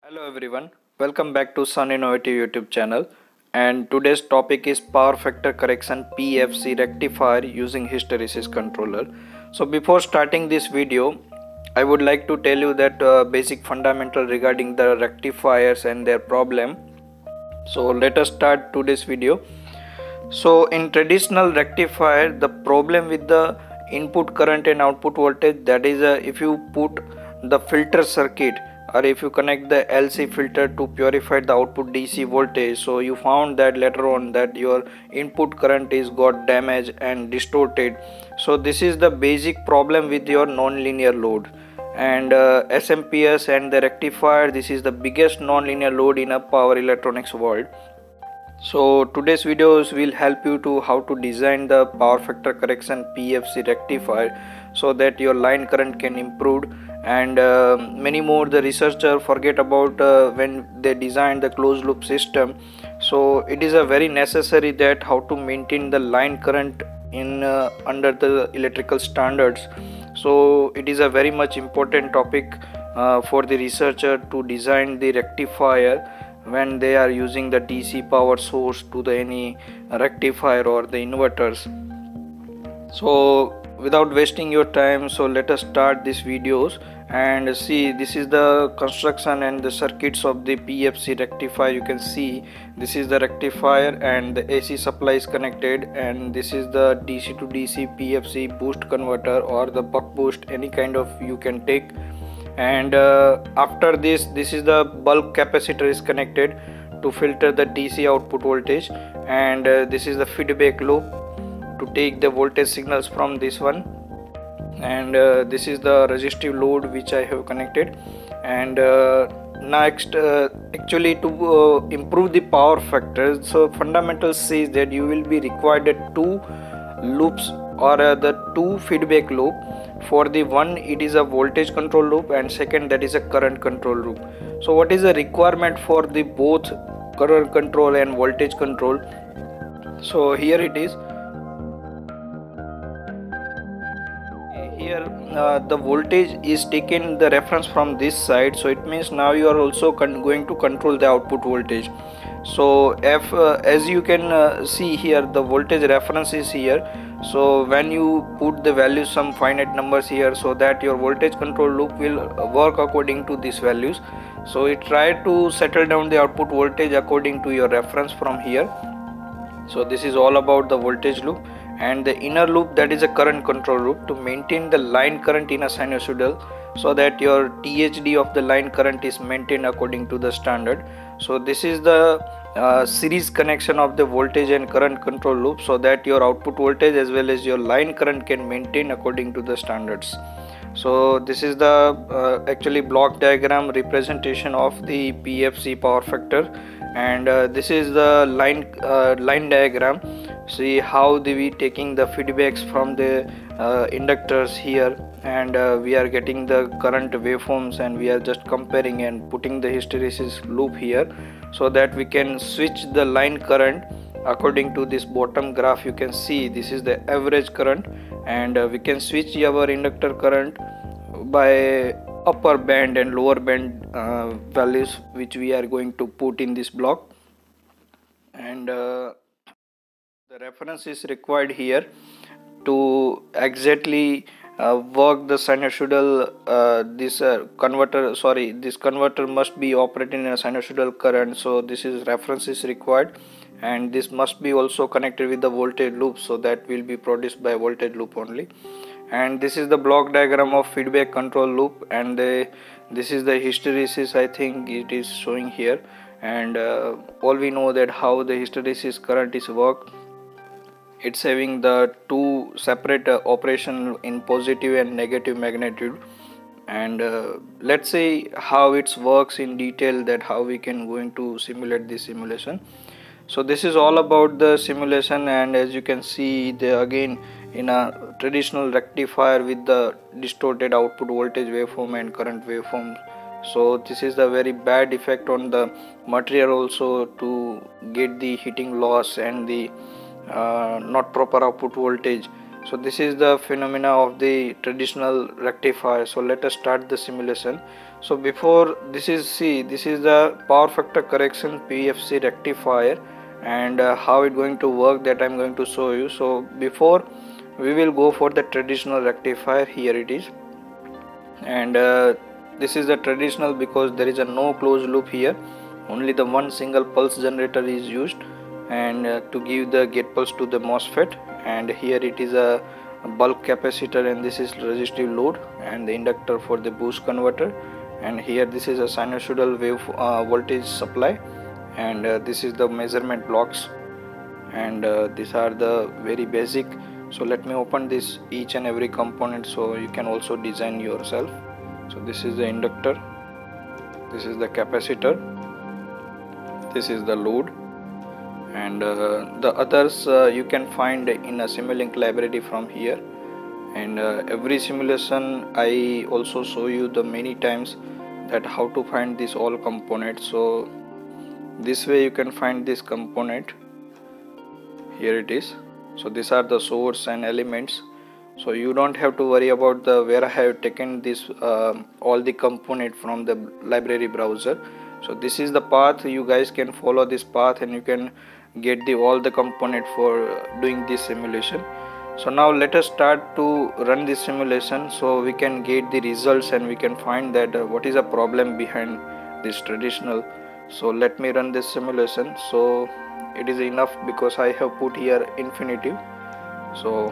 Hello everyone, welcome back to Sun Innovative YouTube channel, and today's topic is power factor correction PFC rectifier using hysteresis controller. So before starting this video, I would like to tell you that basic fundamental regarding the rectifiers and their problem. So let us start today's video. So in traditional rectifier, the problem with the input current and output voltage, that is if you put the filter circuit or if you connect the LC filter to purify the output DC voltage, so you found that later on that your input current is got damaged and distorted. So this is the basic problem with your non-linear load, and SMPS and the rectifier, this is the biggest non-linear load in a power electronics world. So today's videos will help you to how to design the power factor correction PFC rectifier so that your line current can improve, and many more the researcher forget about when they design the closed loop system. So it is a very necessary that how to maintain the line current in under the electrical standards. So it is a very much important topic for the researcher to design the rectifier when they are using the DC power source to the any rectifier or the inverters. So without wasting your time, so let us start these videos and see. This is the construction and the circuits of the PFC rectifier. You can see this is the rectifier and the AC supply is connected, and this is the DC to DC PFC boost converter or the buck boost, any kind of you can take. And after this is the bulk capacitor is connected to filter the DC output voltage, and this is the feedback loop to take the voltage signals from this one, and this is the resistive load which I have connected. And next actually to improve the power factor, so fundamentals says that you will be required two loops or the two feedback loop. For the one, it is a voltage control loop, and second, that is a current control loop. So what is the requirement for the both current control and voltage control? So here it is. Here the voltage is taken the reference from this side, so it means now you are also going to control the output voltage. So if as you can see here, the voltage reference is here. So when you put the values, some finite numbers here, so that your voltage control loop will work according to these values. So it try to settle down the output voltage according to your reference from here. So this is all about the voltage loop. And the inner loop, that is a current control loop to maintain the line current in a sinusoidal, so that your THD of the line current is maintained according to the standard. So this is the series connection of the voltage and current control loop, so that your output voltage as well as your line current can maintain according to the standards. So this is the actually block diagram representation of the PFC power factor, and this is the line diagram. See how we taking the feedbacks from the inductors here, and we are getting the current waveforms, and we are just comparing and putting the hysteresis loop here, so that we can switch the line current according to this bottom graph. You can see this is the average current, and we can switch our inductor current by upper band and lower band values which we are going to put in this block. And the reference is required here to exactly work the sinusoidal this converter must be operating in a sinusoidal current. So this is reference is required, and this must be also connected with the voltage loop, so that will be produced by voltage loop only. And this is the block diagram of feedback control loop, and this is the hysteresis, I think it is showing here. And all we know that how the hysteresis current is work. It's having the two separate operation in positive and negative magnitude. And let's see how it works in detail, that how we can going to simulate this simulation. So this is all about the simulation, and as you can see, the again in a traditional rectifier with the distorted output voltage waveform and current waveform. So this is the very bad effect on the material also, to get the heating loss and the not proper output voltage. So this is the phenomena of the traditional rectifier. So let us start the simulation. So before this is the power factor correction PFC rectifier, and how it going to work, that I'm going to show you. So before we will go for the traditional rectifier. Here it is, and this is the traditional because there is a no closed loop here. Only the one single pulse generator is used, and to give the gate pulse to the MOSFET. And here it is a bulk capacitor, and this is resistive load and the inductor for the boost converter. And here this is a sinusoidal wave voltage supply, and this is the measurement blocks, and these are the very basic. So let me open this each and every component so you can also design yourself. So this is the inductor, this is the capacitor, this is the load, and the others you can find in a Simulink library from here. And every simulation I also show you the many times that how to find this all components. So this way you can find this component. Here it is. So these are the source and elements, so you don't have to worry about the where I have taken this all the component from the library browser. So this is the path, you guys can follow this path and you can get the all the component for doing this simulation. So now let us start to run this simulation so we can get the results and we can find that what is the problem behind this traditional. So let me run this simulation. So it is enough because I have put here infinitive. So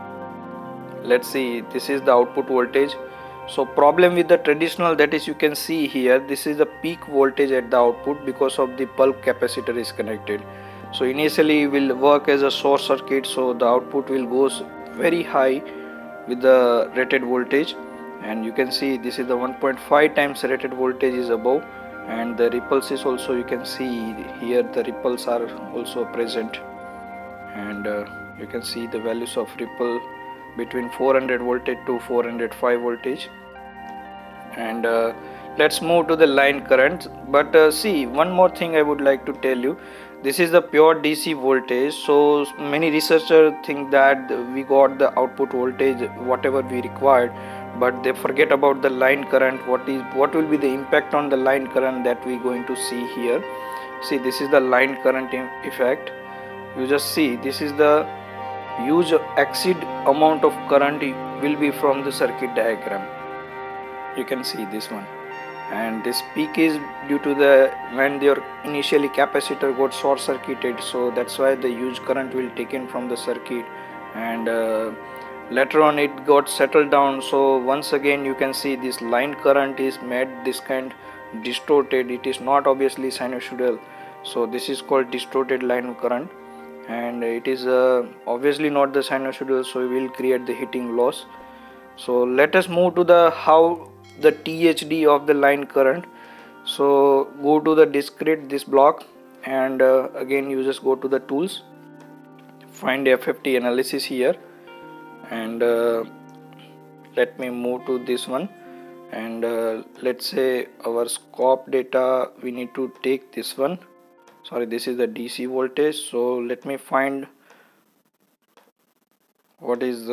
let's see, this is the output voltage. So problem with the traditional, that is, you can see here this is the peak voltage at the output because of the bulk capacitor is connected. So initially will work as a short circuit, so the output will go very high with the rated voltage, and you can see this is the 1.5 times rated voltage is above, and the ripples is also, you can see here the ripples are also present, and you can see the values of ripple between 400 voltage to 405 voltage. And let's move to the line current. But see, one more thing I would like to tell you, this is the pure DC voltage. So many researchers think that we got the output voltage whatever we required, but they forget about the line current. What will be the impact on the line current that we going to see here. See, this is the line current effect. You just see, this is the huge exceed amount of current will be from the circuit diagram. You can see this one, and this peak is due to the when your initially capacitor got short circuited, so that's why the huge current will taken from the circuit, and later on it got settled down. So once again you can see this line current is made this kind distorted. It is not obviously sinusoidal, so this is called distorted line current, and it is obviously not the sinusoidal, so we will create the heating loss. So let us move to the how the THD of the line current. So go to the discrete this block, and again you just go to the tools, find FFT analysis here, and let me move to this one, and let's say our scope data we need to take this one. Sorry, this is the DC voltage. So let me find what is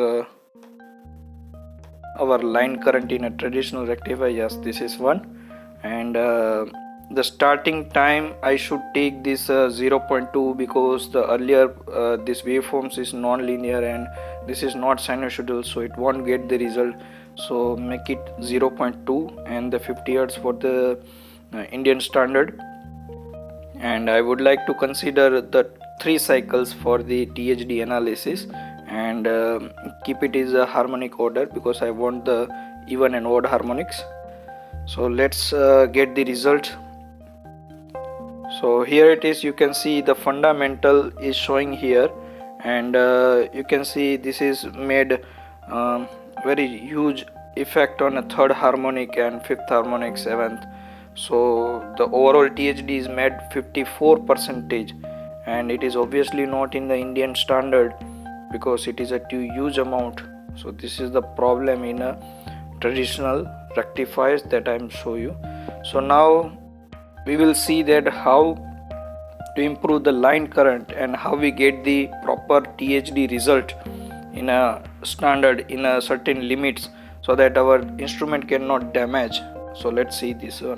our line current in a traditional rectifier. Yes, this is one, and the starting time I should take this 0.2 because the earlier this waveforms is non-linear and this is not sinusoidal, so it won't get the result. So make it 0.2 and the 50 Hz for the Indian standard. And I would like to consider the 3 cycles for the THD analysis, and keep it as a harmonic order because I want the even and odd harmonics. So let's get the result. So here it is, you can see the fundamental is showing here, and you can see this is made very huge effect on a 3rd harmonic and 5th harmonic, 7th. So the overall THD is made 54%, and it is obviously not in the Indian standard because it is a too huge amount. So this is the problem in a traditional rectifiers that I am show you. So now we will see that how to improve the line current and how we get the proper THD result in a standard in a certain limits so that our instrument cannot damage. So let's see this one.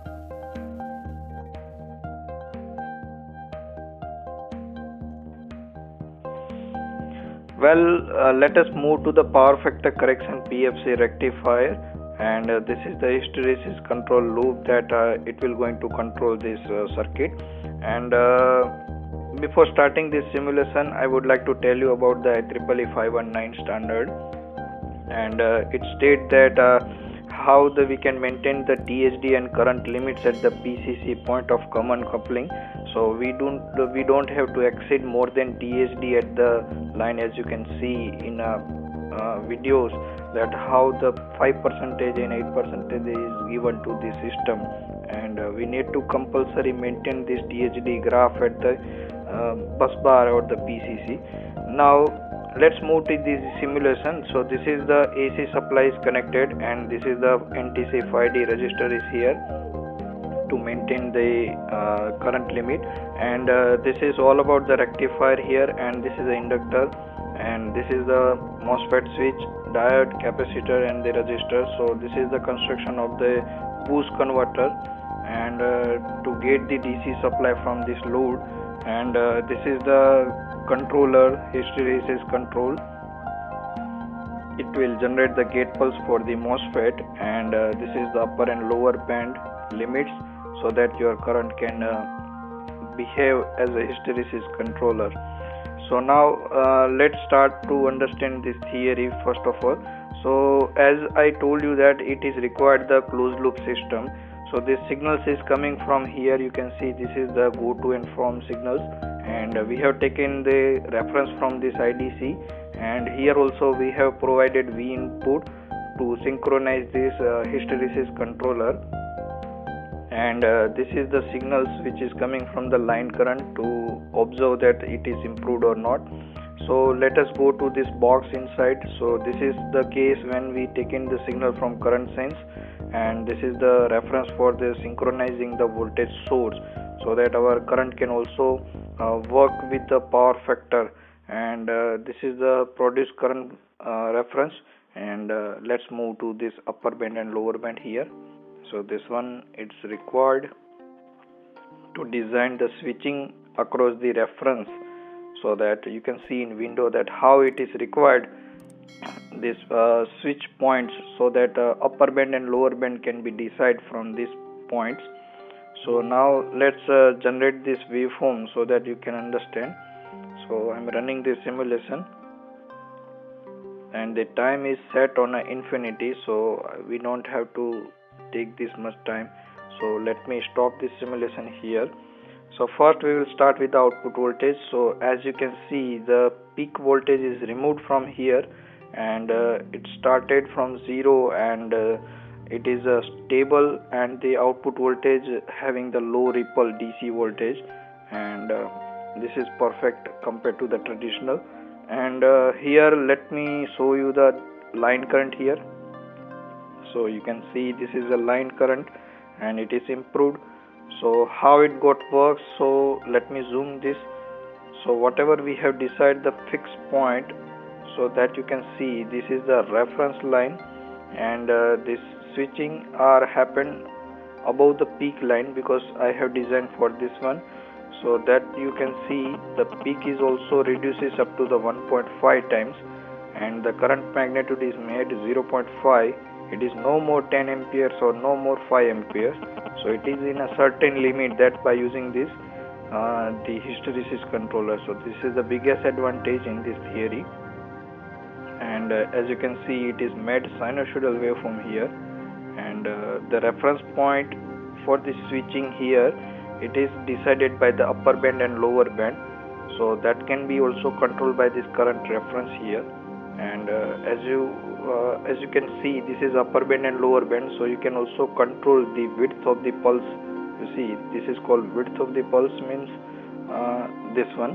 Well, let us move to the power factor correction PFC rectifier, and this is the hysteresis control loop that it will going to control this circuit. And before starting this simulation, I would like to tell you about the IEEE 519 standard, and it states that how we can maintain the THD and current limits at the PCC, point of common coupling. So we don't have to exceed more than THD at the line, as you can see in videos that how the 5% and 8% is given to the system, and we need to compulsory maintain this THD graph at the bus bar or the PCC. Now let's move to this simulation. So this is the AC supply is connected, and this is the NTC 5D register is here to maintain the current limit, and this is all about the rectifier here, and this is the inductor, and this is the MOSFET switch, diode, capacitor, and the resistor. So this is the construction of the boost converter, and to get the DC supply from this load, and this is the controller, hysteresis control. It will generate the gate pulse for the MOSFET, and this is the upper and lower band limits so that your current can behave as a hysteresis controller. So now let's start to understand this theory first of all. So as I told you that it is required the closed loop system. So this signals is coming from here. You can see this is the go to and from signals, and we have taken the reference from this IDC, and here also we have provided V input to synchronize this hysteresis controller, and this is the signals which is coming from the line current to observe that it is improved or not. So let us go to this box inside. So this is the case when we take in the signal from current sense, and this is the reference for the synchronizing the voltage source so that our current can also work with the power factor, and this is the produced current reference. And let's move to this upper band and lower band here. So this one, it's required to design the switching across the reference so that you can see in window that how it is required this switch points so that upper band and lower band can be decided from these points. So now let's generate this waveform so that you can understand. So I'm running this simulation, and the time is set on infinity, so we don't have to take this much time. So let me stop this simulation here. So first we will start with the output voltage. So as you can see, the peak voltage is removed from here, and it started from 0, and it is stable, and the output voltage having the low ripple DC voltage, and this is perfect compared to the traditional. And here let me show you the line current here. So you can see this is a line current, and it is improved. So how it got works, so let me zoom this. So whatever we have decided the fixed point, so that you can see this is the reference line, and this switching are happened above the peak line because I have designed for this one, so that you can see the peak is also reduces up to the 1.5 times, and the current magnitude is made 0.5. It is no more 10 amperes or no more 5 amperes. So it is in a certain limit that by using this the hysteresis controller. So this is the biggest advantage in this theory, and as you can see it is made sinusoidal waveform here, and the reference point for the switching here, it is decided by the upper band and lower band, so that can be also controlled by this current reference here. And as you can see, this is upper band and lower band, so you can also control the width of the pulse. You see, this is called width of the pulse, means this one.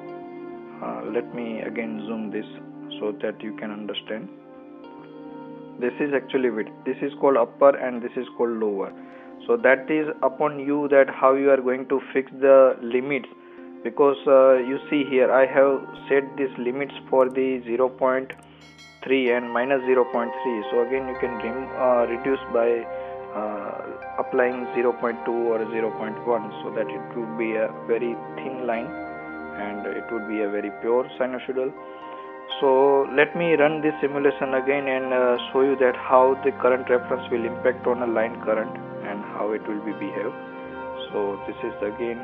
Let me again zoom this so that you can understand. This is actually width. This is called upper and this is called lower. So that is upon you that how you are going to fix the limits because you see here I have set these limits for the 0.3 and minus 0.3. So again you can reduce by applying 0.2 or 0.1, so that it would be a very thin line and it would be a very pure sinusoidal. So let me run this simulation again and show you that how the current reference will impact on a line current and how it will be behave. So this is again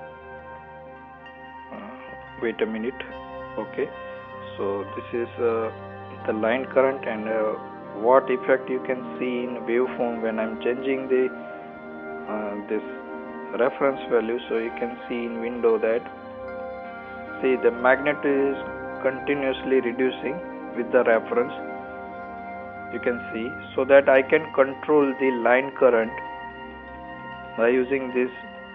wait a minute. Okay, so this is the line current and what effect you can see in waveform when I'm changing the this reference value. So you can see in window that see the magnet is continuously reducing with the reference, you can see, so that I can control the line current by using this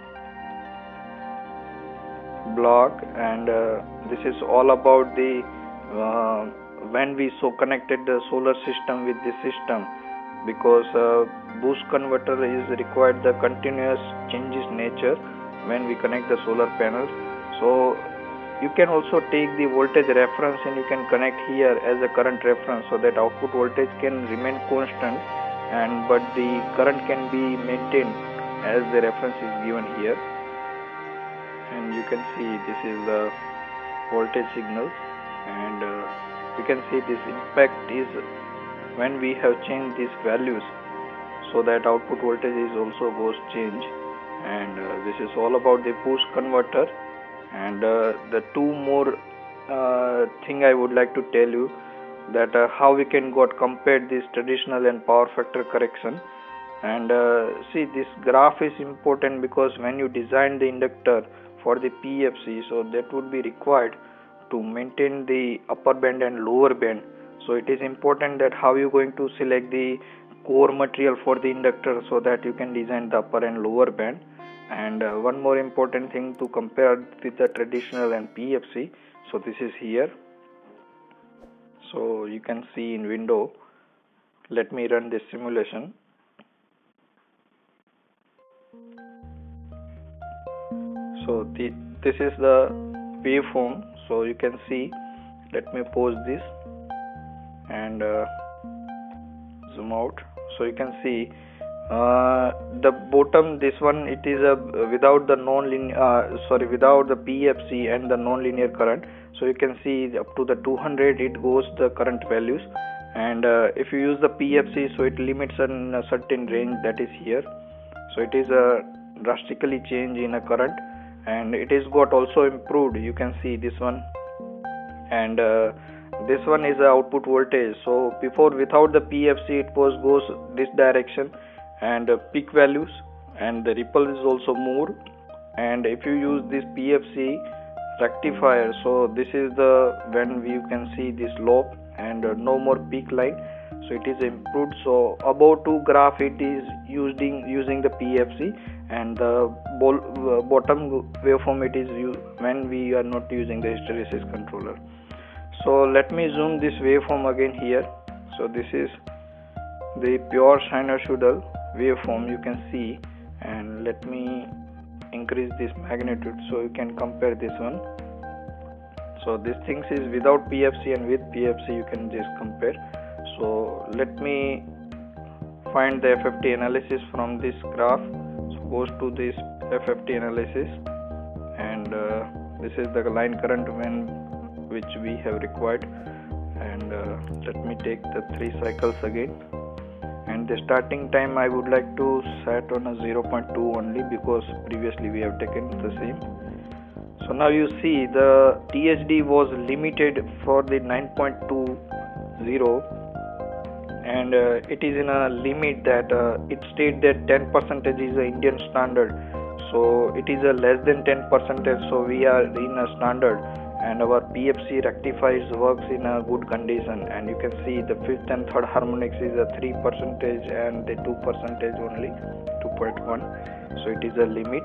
block. And this is all about the when we connected the solar system with this system, because boost converter is required the continuous changes nature when we connect the solar panels. So you can also take the voltage reference and you can connect here as a current reference, so that output voltage can remain constant but the current can be maintained as the reference is given here. And you can see this is the voltage signals, and you can see this impact is when we have changed these values, so that output voltage is also goes change. And this is all about the boost converter. And the two more thing I would like to tell you, that how we can compare this traditional and power factor correction. And see, this graph is important because when you design the inductor for the PFC, so that would be required to maintain the upper band and lower band. So it is important that how you going to select the core material for the inductor, so that you can design the upper and lower band. And one more important thing to compare with the traditional and PFC, so this is here. So you can see in window, let me run this simulation. So this is the waveform, so you can see, let me pause this and zoom out. So you can see the bottom, this one, it is without the without the PFC and the non-linear current. So you can see up to the 200 it goes the current values, and if you use the PFC, so it limits in a certain range, that is here. So it is a drastically change in a current, and it is got also improved. You can see this one, and this one is the output voltage. So before, without the PFC, it goes this direction and peak values, and the ripple is also more. And if you use this PFC rectifier, so this is the when you can see this low and no more peak line, so it is improved. So above 2 graph it is using the PFC, and the bottom waveform it is when we are not using the hysteresis controller. So let me zoom this waveform again here. So this is the pure sinusoidal waveform, you can see, and let me increase this magnitude so you can compare this one. So this things is without PFC and with PFC, you can just compare. So let me find the FFT analysis from this graph. So goes to this FFT analysis, and this is the line current which we have required. And let me take the 3 cycles again, and the starting time I would like to set on a 0.2 only, because previously we have taken the same. So now you see the THD was limited for the 9.20, and it is in a limit that it states that 10% is the Indian standard. So it is a less than 10%, so we are in a standard, and our PFC rectifiers works in a good condition. And you can see the 5th and 3rd harmonics is a 3% and the 2% only, 2.1. So it is a limit.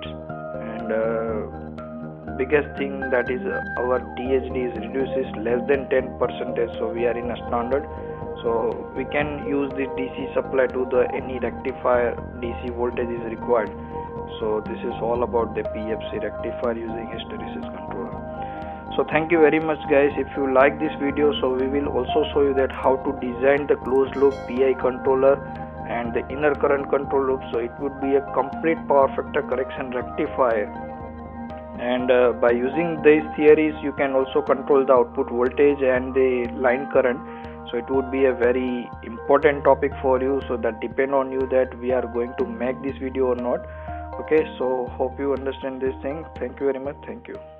And biggest thing that is our THD is reduces less than 10%, so we are in a standard. So we can use this DC supply to the any rectifier DC voltage is required. So this is all about the PFC rectifier using hysteresis controller. So thank you very much guys. If you like this video, so we will also show you that how to design the closed loop PI controller and the inner current control loop. So it would be a complete power factor correction rectifier, and by using these theories you can also control the output voltage and the line current. So it would be a very important topic for you, so that depend on you that we are going to make this video or not. Okay, so hope you understand this thing. Thank you very much. Thank you.